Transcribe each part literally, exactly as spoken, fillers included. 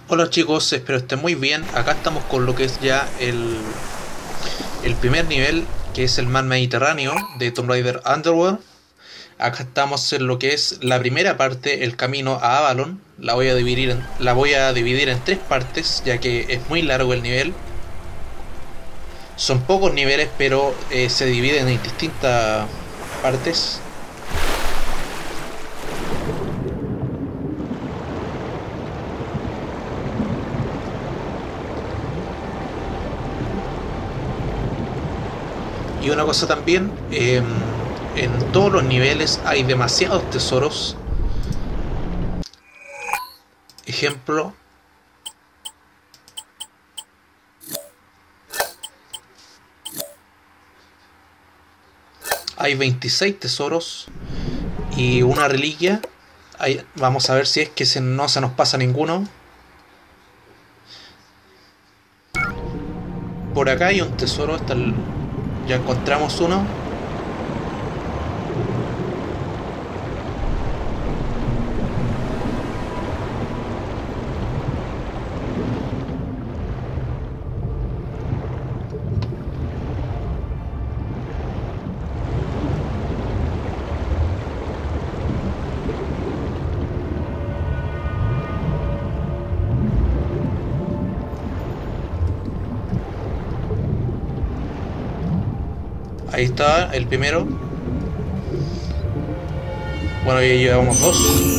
Hola chicos, espero estén muy bien. Acá estamos con lo que es ya el, el primer nivel, que es el mar Mediterráneo de Tomb Raider Underworld. Acá estamos en lo que es la primera parte, el camino a Avalon. La voy a dividir en, la voy a dividir en tres partes, ya que es muy largo el nivel. Son pocos niveles, pero eh, se dividen en distintas partes. Y una cosa también, eh, en todos los niveles hay demasiados tesoros. Ejemplo, hay veintiséis tesoros y una reliquia. Ahí, vamos a ver si es que se, no se nos pasa ninguno. Por acá hay un tesoro, está el, ya encontramos uno. Ahí está el primero. Bueno, ya llevamos dos.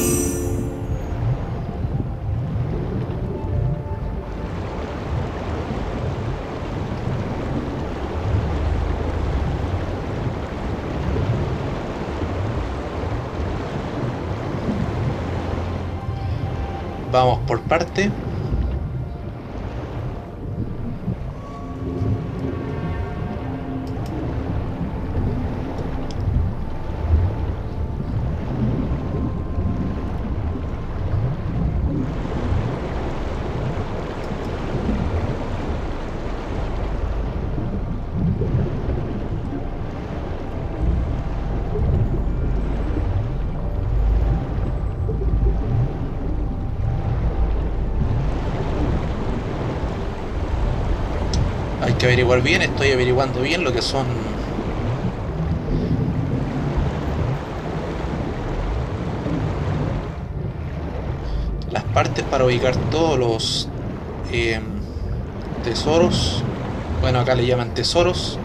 Vamos por parte. Hay que averiguar bien, estoy averiguando bien lo que son las partes para ubicar todos los eh, tesoros. Bueno, acá le llaman tesoros.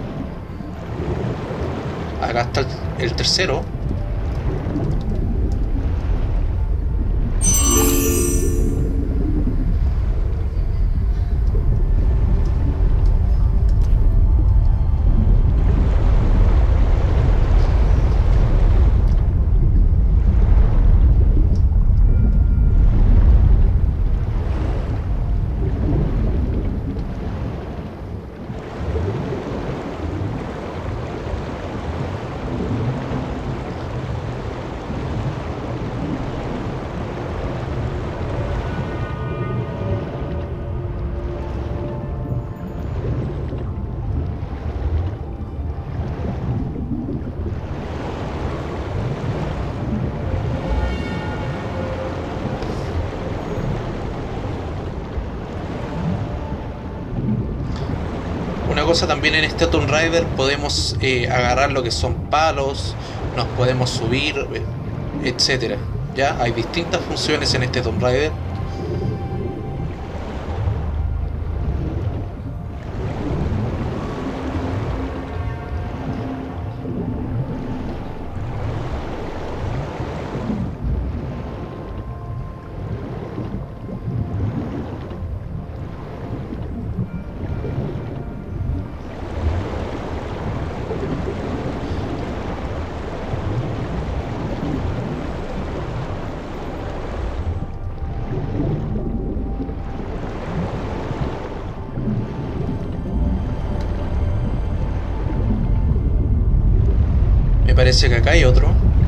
Acá está el, el tercero. Una cosa también, en este Tomb Raider podemos eh, agarrar lo que son palos, nos podemos subir, eh, etcétera. Ya hay distintas funciones en este Tomb Raider. Me parece que acá hay otro.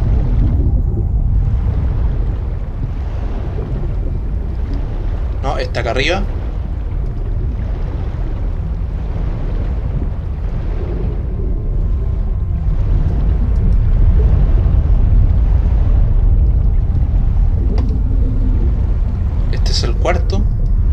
No, está acá arriba. Este es el cuarto.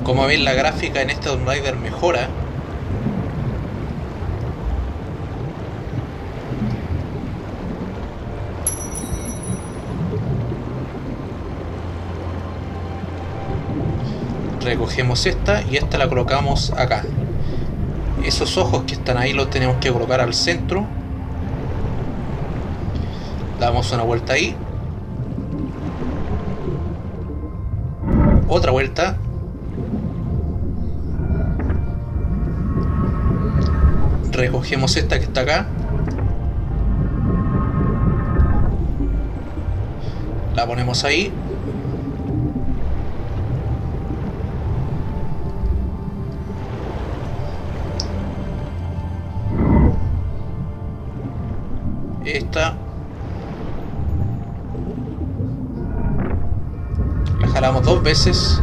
Como veis, la gráfica en este Tomb Raider mejora. Recogemos esta y esta la colocamos acá. Esos ojos que están ahí los tenemos que colocar al centro. Damos una vuelta ahí. Otra vuelta. Recogemos esta que está acá. La ponemos ahí. Esta la jalamos dos veces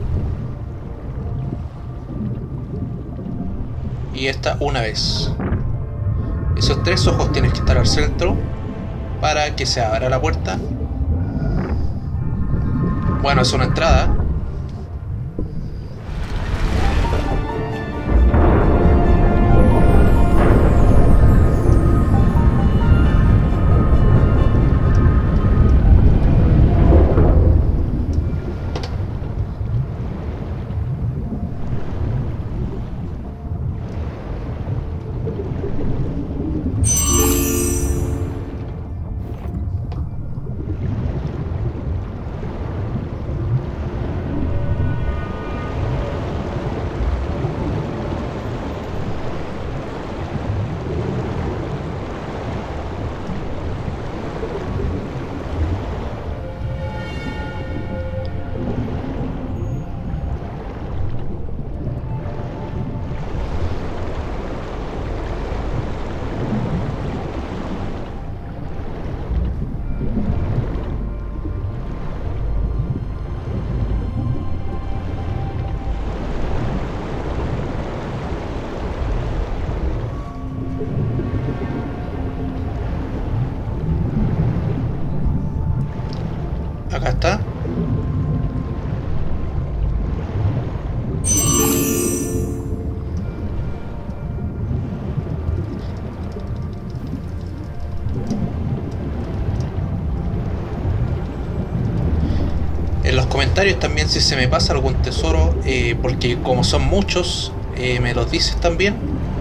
y esta una vez. Esos tres ojos tienen que estar al centro para que se abra la puerta. Bueno, es una entrada. Acá está. En los comentarios también si se me pasa algún tesoro, eh, porque como son muchos, eh, me los dices también.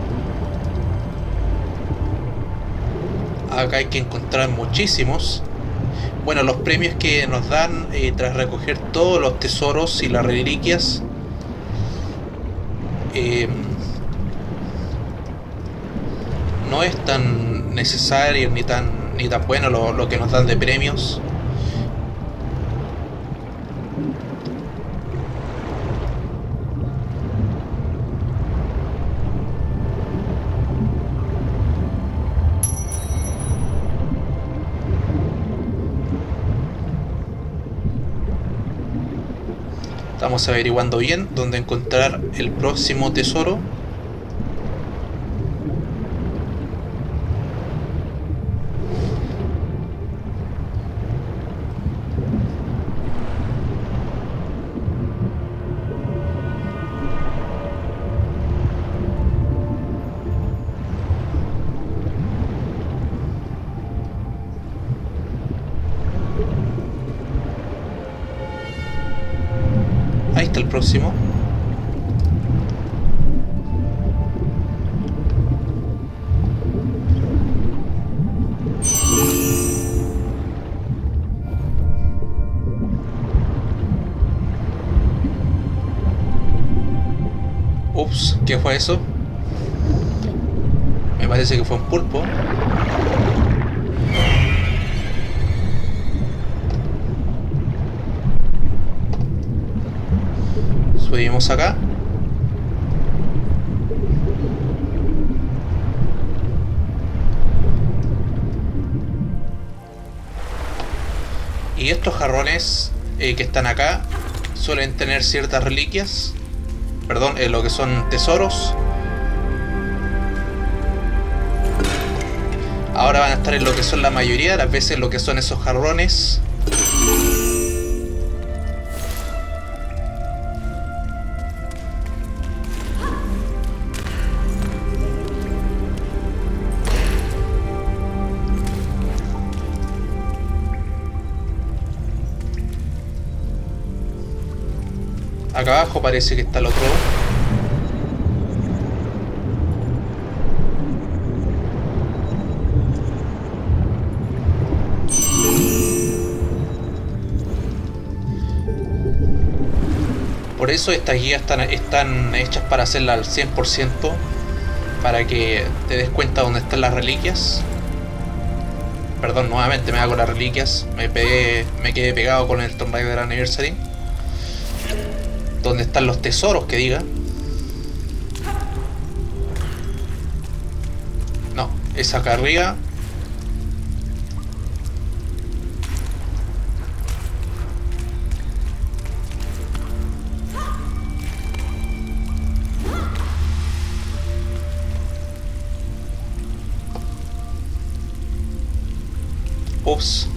Acá hay que encontrar muchísimos. Bueno, los premios que nos dan eh, tras recoger todos los tesoros y las reliquias, eh, no es tan necesario ni tan ni tan bueno lo, lo que nos dan de premios. Estamos averiguando bien dónde encontrar el próximo tesoro. Ahí está el próximo. Ups, ¿qué fue eso? Me parece que fue un pulpo. Subimos acá. Y estos jarrones eh, que están acá suelen tener ciertas reliquias. Perdón, eh, lo que son tesoros. Ahora van a estar en lo que son la mayoría de las veces lo que son esos jarrones. Acá abajo parece que está el otro. Por eso estas guías están, están hechas para hacerlas al cien por ciento, para que te des cuenta dónde están las reliquias. Perdón, nuevamente me hago las reliquias. Me, pegué, me quedé pegado con el Tomb Raider Anniversary. Donde están los tesoros, que diga. No, es acá arriba. Ups.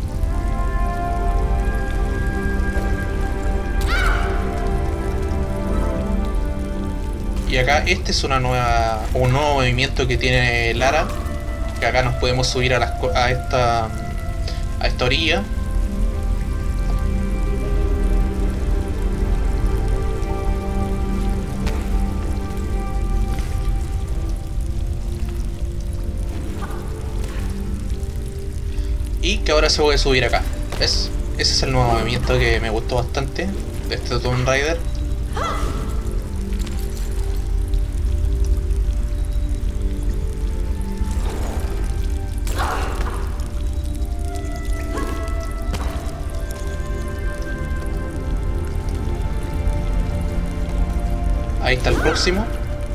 Y acá este es una nueva, un nuevo movimiento que tiene Lara, que acá nos podemos subir a, las, a esta a esta orilla. Y que ahora se puede subir acá, ¿ves? Ese es el nuevo movimiento que me gustó bastante de este Tomb Raider. Ahí está el próximo.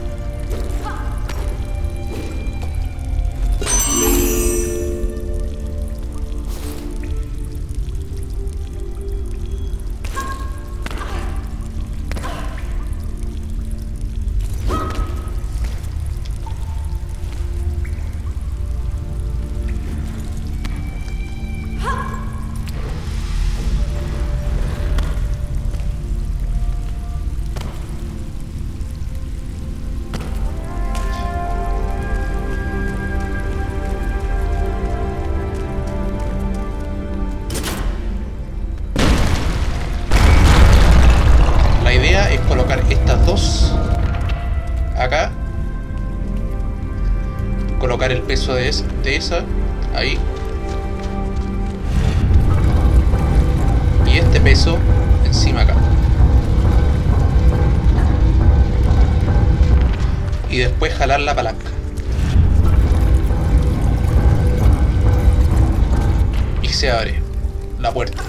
Estas dos acá, colocar el peso de, es, de esa ahí y este peso encima acá, y después jalar la palanca y se abre la puerta.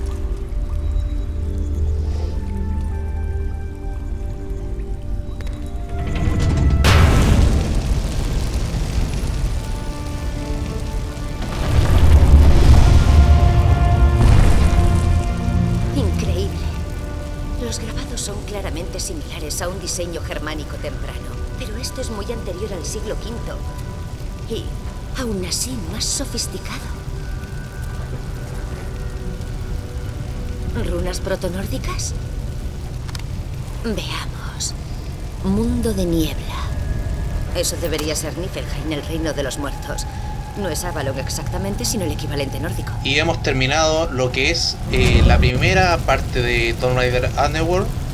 Similares a un diseño germánico temprano, pero esto es muy anterior al siglo quinto y aún así más sofisticado. ¿Runas protonórdicas? Veamos. Mundo de niebla. Eso debería ser Niflheim, el reino de los muertos. No es Avalon exactamente, sino el equivalente nórdico. Y hemos terminado lo que es eh, la primera parte de Tomb Raider Underworld.